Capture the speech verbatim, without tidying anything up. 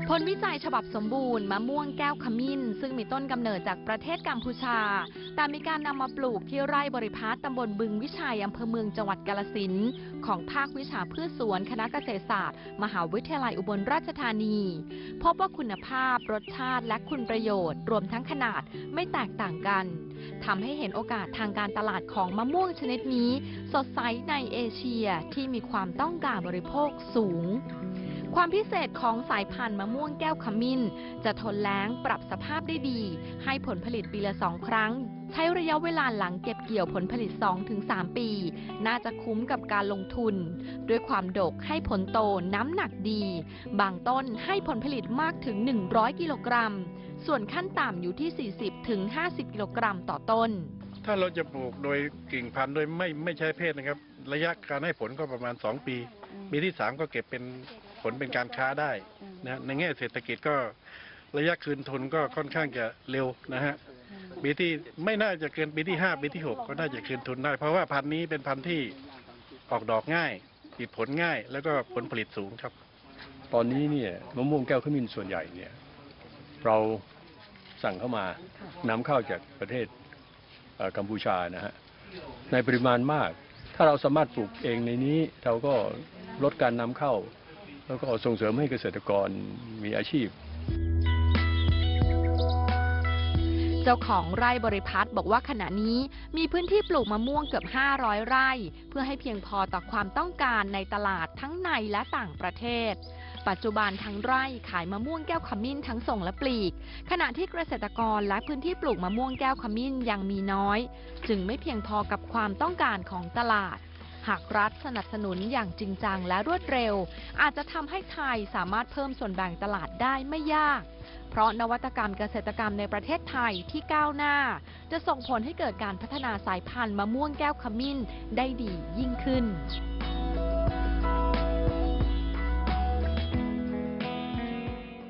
ผลวิจัยฉบับสมบูรณ์มะม่วงแก้วขมิ้นซึ่งมีต้นกำเนิดจากประเทศกัมพูชาแต่มีการนำมาปลูกที่ไร่บริพาสตำบลบึงวิชัยอำเภอเมืองจังหวัดกาฬสินธุ์ของภาควิชาพืชสวนคณะเกษตรศาสตร์มหาวิทยาลัยอุบลราชธานีพบว่าคุณภาพรสชาติและคุณประโยชน์รวมทั้งขนาดไม่แตกต่างกันทำให้เห็นโอกาสทางการตลาดของมะม่วงชนิดนี้สดใสในเอเชียที่มีความต้องการบริโภคสูงความพิเศษของสายพันธุ์มะม่วงแก้วขมิ้นจะทนแล้งปรับสภาพได้ดีให้ผลผลิตปีละสองครั้งใช้ระยะเวลาหลังเก็บเกี่ยวผลผลิต สองถึงสาม ปีน่าจะคุ้มกับการลงทุนด้วยความดกให้ผลโตน้ำหนักดีบางต้นให้ผลผลิตมากถึงหนึ่งร้อยกิโลกรัมส่วนขั้นต่ำอยู่ที่ สี่สิบถึงห้าสิบ กิโลกรัมต่อต้นถ้าเราจะปลูกโดยกิ่งพันธุ์โดยไม่ไม่ใช้เพศนะครับระยะการให้ผลก็ประมาณสองปีปีที่สามก็เก็บเป็นผลเป็นการค้าได้นะในแง่เศรษฐกิจก็ระยะคืนทุนก็ค่อนข้างจะเร็วนะฮะปีที่ไม่น่าจะเกินปีที่ห้าปีที่หกก็น่าจะคืนทุนได้เพราะว่าพันธุ์นี้เป็นพันธุ์ที่ออกดอกง่ายติดผลง่ายแล้วก็ผลผลิตสูงครับตอนนี้เนี่ยมะม่วงแก้วขมิ้นส่วนใหญ่เนี่ยเราสั่งเข้ามานำเข้าจากประเทศกัมพูชานะฮะในปริมาณมากถ้าเราสามารถปลูกเองในนี้เราก็ลดการนำเข้าแล้วก็ส่งเสริมให้เกษตรกรมีอาชีพเจ้าของไร่บริพัตรบอกว่าขณะนี้มีพื้นที่ปลูกมะม่วงเกือบห้าร้อยไร่เพื่อให้เพียงพอต่อความต้องการในตลาดทั้งในและต่างประเทศปัจจุบันทั้งไร่ขายมะม่วงแก้วขมิ้นทั้งส่งและปลีกขณะที่เกษตรกรและพื้นที่ปลูกมะม่วงแก้วขมิ้นยังมีน้อยจึงไม่เพียงพอกับความต้องการของตลาดหากรัฐสนับสนุนอย่างจริงจังและรวดเร็วอาจจะทำให้ไทยสามารถเพิ่มส่วนแบ่งตลาดได้ไม่ยากเพราะนวัตกรรมเกษตรกรรมในประเทศไทยที่ก้าวหน้าจะส่งผลให้เกิดการพัฒนาสายพันธุ์มะม่วงแก้วขมิ้นได้ดียิ่งขึ้น